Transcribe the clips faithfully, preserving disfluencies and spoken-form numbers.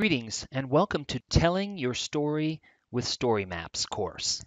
Greetings and welcome to Telling Your Story with Story Maps course.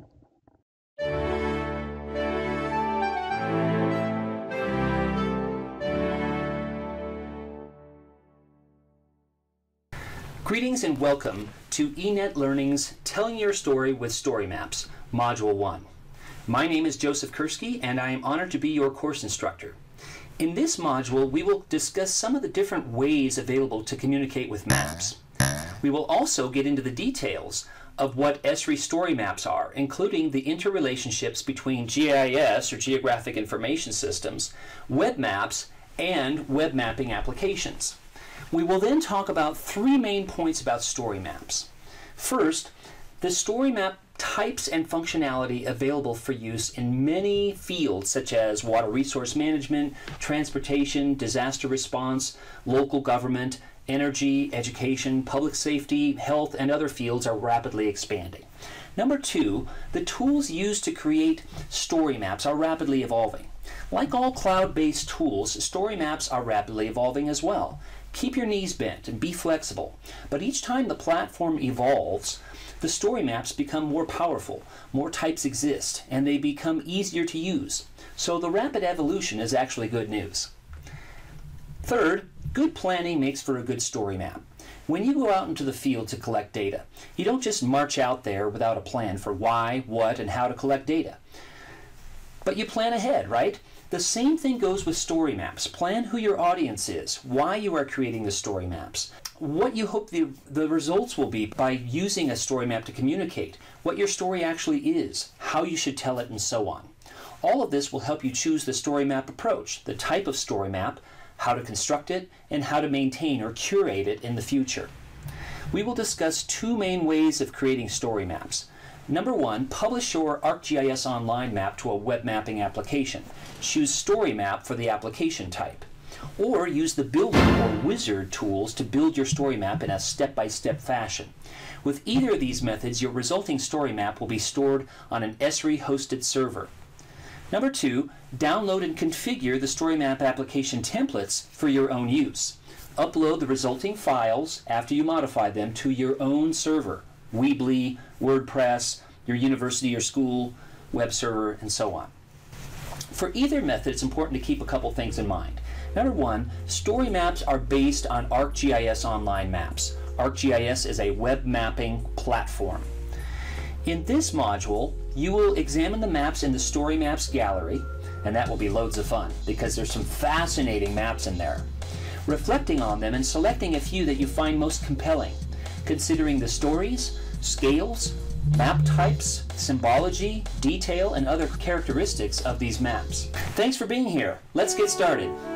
Greetings and welcome to eNet Learning's Telling Your Story with Story Maps, Module one. My name is Joseph Kursky and I am honored to be your course instructor. In this module, we will discuss some of the different ways available to communicate with maps. We will also get into the details of what Esri story maps are, including the interrelationships between G I S, or Geographic Information Systems, web maps, and web mapping applications. We will then talk about three main points about story maps. First, the story map types and functionality available for use in many fields such as water resource management, transportation, disaster response, local government, energy, education, public safety, health, and other fields are rapidly expanding. Number two, the tools used to create story maps are rapidly evolving. Like all cloud-based tools, story maps are rapidly evolving as well. Keep your knees bent and be flexible, but each time the platform evolves, the story maps become more powerful, more types exist, and they become easier to use. So the rapid evolution is actually good news. Third, good planning makes for a good story map. When you go out into the field to collect data, you don't just march out there without a plan for why, what, and how to collect data. But you plan ahead, right? The same thing goes with story maps. Plan who your audience is, why you are creating the story maps, what you hope the, the results will be by using a story map to communicate, what your story actually is, how you should tell it, and so on. All of this will help you choose the story map approach, the type of story map, how to construct it, and how to maintain or curate it in the future. We will discuss two main ways of creating story maps. Number one, publish your ArcGIS Online map to a web mapping application. Choose Story Map for the application type. Or use the Builder or Wizard tools to build your story map in a step-by-step fashion. With either of these methods, your resulting story map will be stored on an Esri-hosted server. Number two, download and configure the story map application templates for your own use. Upload the resulting files after you modify them to your own server. Weebly, WordPress, your university or school web server, and so on. For either method, it's important to keep a couple things in mind. Number one, story maps are based on ArcGIS Online maps. ArcGIS is a web mapping platform. In this module, you will examine the maps in the Story Maps gallery, and that will be loads of fun because there's some fascinating maps in there. Reflecting on them and selecting a few that you find most compelling, considering the stories, scales, map types, symbology, detail, and other characteristics of these maps. Thanks for being here. Let's get started.